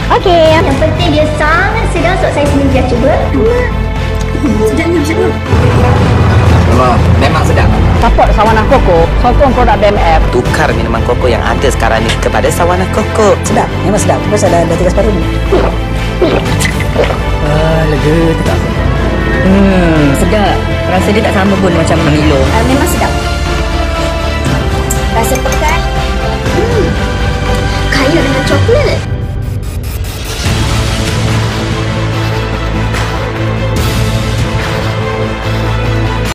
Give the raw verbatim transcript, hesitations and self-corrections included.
Okey. Yang penting dia sangat sedap, so saya sendiri dah cuba. Hmm, sedapnya macam mana? Wah, memang sedap. Support Sawanah Koko, sokong produk B M F. Tukar minuman koko yang ada sekarang ni kepada Sawanah Koko. Sedap, memang sedap. Terus ada dah tiga separuh ni. Ah, lega tak? Hmm, sedap. Rasa dia tak sama pun macam Milo. Uh, memang sedap.